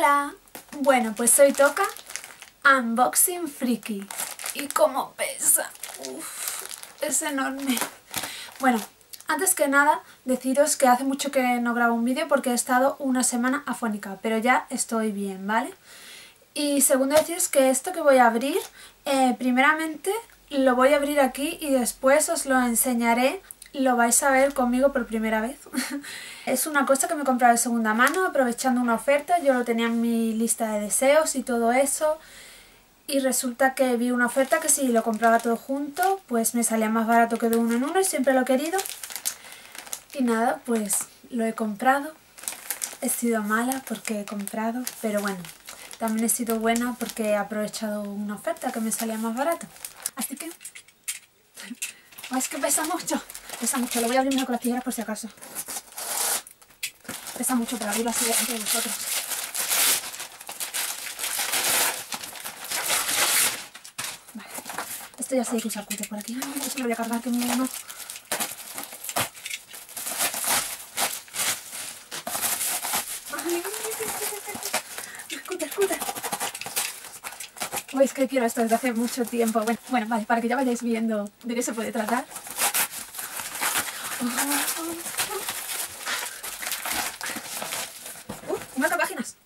Hola, bueno pues soy Toca, Unboxing Friki, y como pesa, es enorme. Bueno, antes que nada deciros que hace mucho que no grabo un vídeo porque he estado una semana afónica, pero ya estoy bien, ¿vale? Y segundo deciros que esto que voy a abrir, primeramente lo voy a abrir aquí y después os lo enseñaré. Lo vais a ver conmigo por primera vez. Es una cosa que me he comprado de segunda mano, aprovechando una oferta. Yo lo tenía en mi lista de deseos y todo eso. Y resulta que vi una oferta que si lo compraba todo junto, pues me salía más barato que de uno en uno y siempre lo he querido. Y nada, pues lo he comprado. He sido mala porque he comprado, pero bueno, también he sido buena porque he aprovechado una oferta que me salía más barato. Así que... es que pesa mucho. Pesa mucho, lo voy a abrir mejor con las tijeras por si acaso. Pesa mucho para abrirlo así delante de vosotros. Vale, esto ya sé que usar cúter por aquí. Ay, eso lo voy a cargar, que miedo, no. Cúter. Es que quiero esto desde hace mucho tiempo. Bueno, vale, para que ya vayáis viendo de qué se puede tratar. ¡Unas páginas!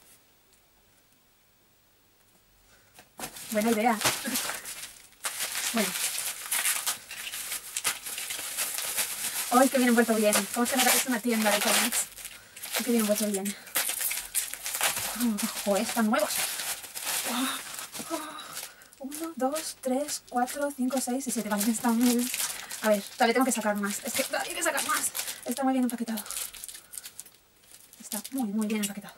Buena idea. Bueno. ¡Ay, que bien envuelto bien! ¿Cómo se nota que es una tienda de cómics? ¡Qué bien envuelto bien! ¡Joder, están nuevos! 1, 2, 3, 4, 5, 6 y 7. Vale, están muy bien. A ver, todavía tengo que sacar más. Es que todavía hay que sacar más. Está muy bien empaquetado. Está muy bien empaquetado.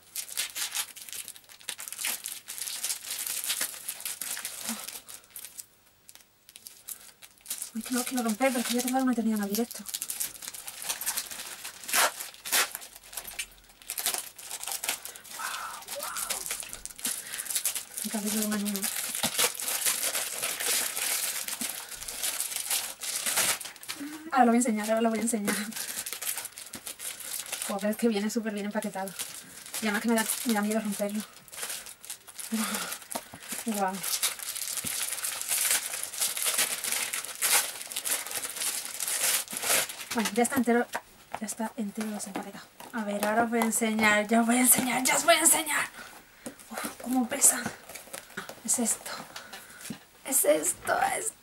Uy, que no quiero romper, pero es que yo tengo una eternidad en el directo. Wow. Hay que abrirlo de una en una. Ahora lo voy a enseñar. Joder, es que viene súper bien empaquetado. Y además que me da miedo romperlo. Wow. Bueno, ya está entero desempaquetado. A ver, ahora os voy a enseñar, ya os voy a enseñar. Cómo pesa. Es esto. Es esto.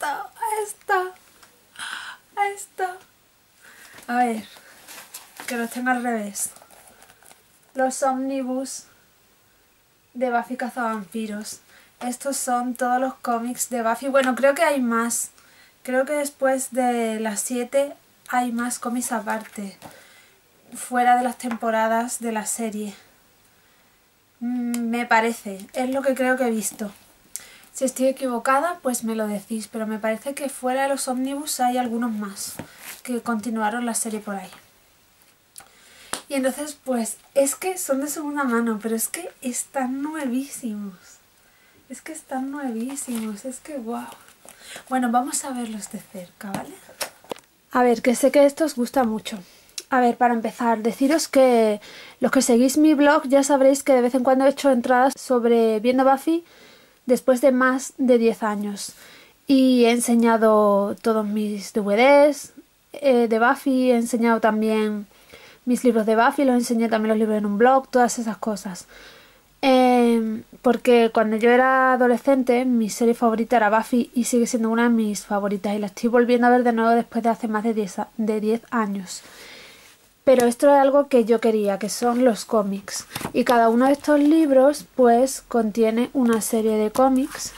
A ver, que los tengo al revés. Los ómnibus de Buffy Cazavampiros. Estos son todos los cómics de Buffy. Bueno, creo que hay más. Creo que después de las 7 hay más cómics aparte, fuera de las temporadas de la serie. Me parece, es lo que creo que he visto. Si estoy equivocada, pues me lo decís, pero me parece que fuera de los ómnibus hay algunos más que continuaron la serie por ahí. Y entonces, pues, es que son de segunda mano, pero es que están nuevísimos. Es que wow. Bueno, vamos a verlos de cerca, ¿vale? A ver, que sé que esto os gusta mucho. A ver, para empezar, deciros que los que seguís mi blog ya sabréis que de vez en cuando he hecho entradas sobre viendo Buffy después de más de 10 años. Y he enseñado todos mis DVDs de Buffy, he enseñado también mis libros de Buffy, los enseñé también los libros en un blog, todas esas cosas. Porque cuando yo era adolescente mi serie favorita era Buffy y sigue siendo una de mis favoritas y la estoy volviendo a ver de nuevo después de hace más de 10 años. Pero esto es algo que yo quería, que son los cómics. Y cada uno de estos libros pues contiene una serie de cómics.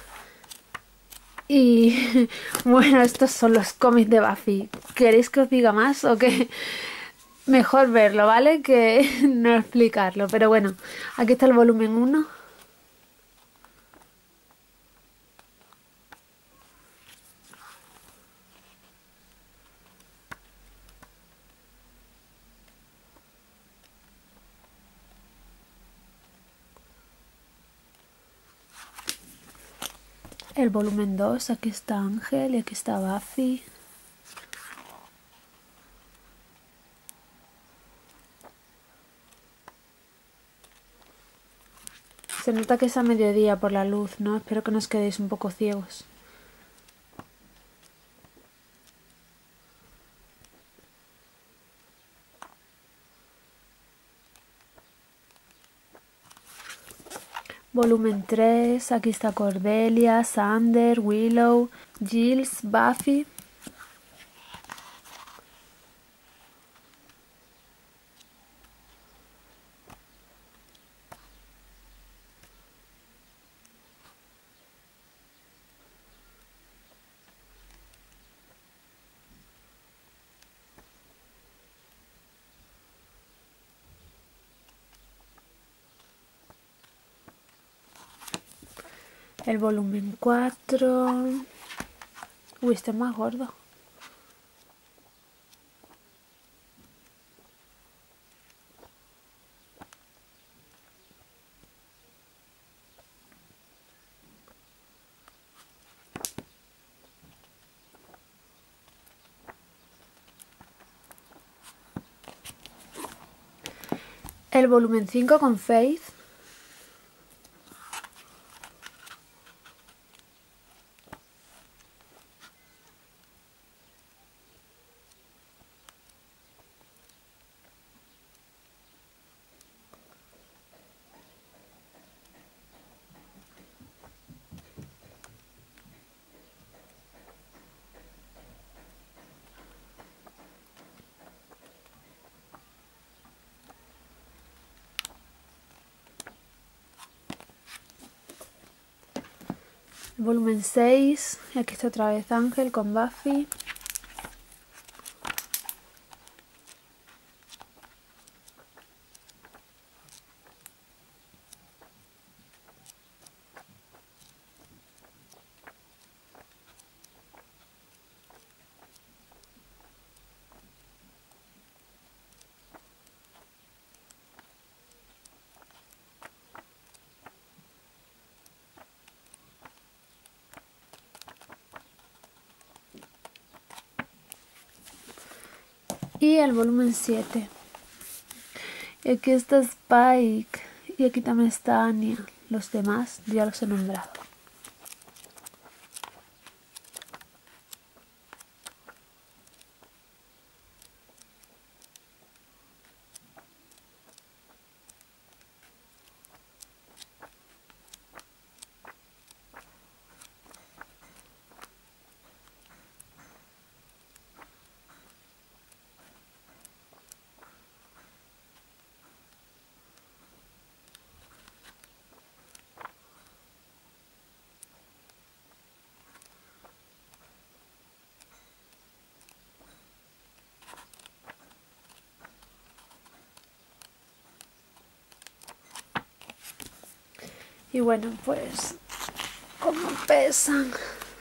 Y bueno, estos son los cómics de Buffy. ¿Queréis que os diga más o qué? Mejor verlo, ¿vale? Que no explicarlo. Pero bueno, aquí está el volumen 1. El volumen 2, aquí está Ángel y aquí está Buffy. Se nota que es a mediodía por la luz, ¿no? Espero que no os quedéis un poco ciegos. Volumen 3, aquí está Cordelia, Xander, Willow, Giles, Buffy. El volumen 4. Uy, este es más gordo. El volumen 5 con Faith. El volumen 6. Y aquí está otra vez Ángel con Buffy. Y el volumen 7. Y aquí está Spike. Y aquí también está Anya. Los demás ya los he nombrado. Y bueno, pues como pesan.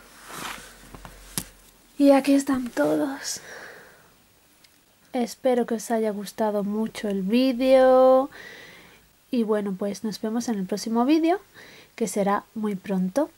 Y aquí están todos. Espero que os haya gustado mucho el vídeo. Y bueno, pues nos vemos en el próximo vídeo, que será muy pronto.